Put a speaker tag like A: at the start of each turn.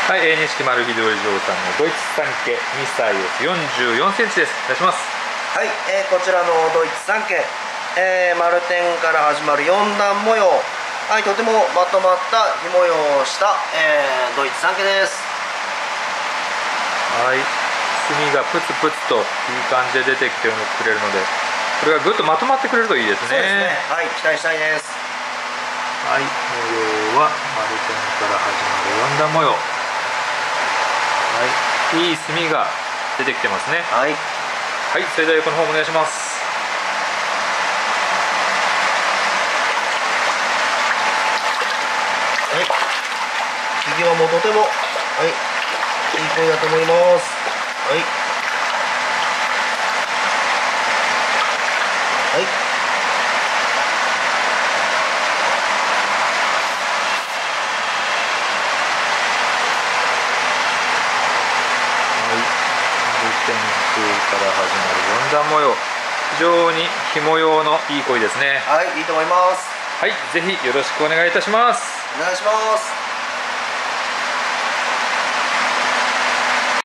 A: はい、錦丸秀お嬢さんのドイツ三家2歳44センチです。お願いします。
B: はい、こちらのドイツ三家、丸点から始まる4段模様、はい、とてもまとまったひ模様をした、ドイツ三家です。
A: はい、墨がプツプツといい感じで出てきてくれるので、これがぐっとまとまってくれるといいですね。
B: そうですね、はい、期待したいです。
A: はい、模様は丸点から始まる4段模様。はい、いい墨が出てきてますね。
B: はい、
A: はい、それでは横の方もお願いします。
B: はい、ひげはもうとても、はい、いい声だと思います。はい、はい、
A: 点数から始まる4段模様、非常にひ模様のいい声ですね。
B: はい、いいと思います。
A: はい、ぜひよろしくお願いいたします。
B: お願いします。